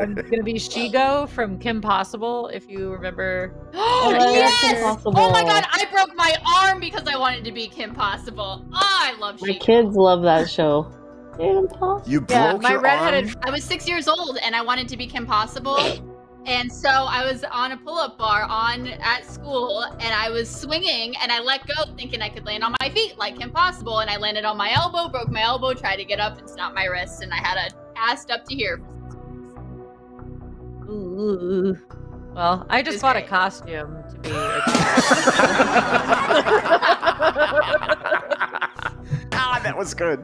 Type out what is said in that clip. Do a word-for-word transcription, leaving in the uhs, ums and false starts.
I'm gonna be Shigo from Kim Possible, if you remember. Oh, yes! Kim Possible. Oh my god, I broke my arm because I wanted to be Kim Possible. Oh, I love My Shigo. kids love that show. Kim Possible. You broke Yeah, my your redheaded arm? I was six years old and I wanted to be Kim Possible. And so I was on a pull-up bar on at school and I was swinging and I let go thinking I could land on my feet like Kim Possible, and I landed on my elbow, broke my elbow, tried to get up and snap my wrist, and I had a cast up to here. Ooh. Well, I just It's bought a great. costume to be. Ah, that was good.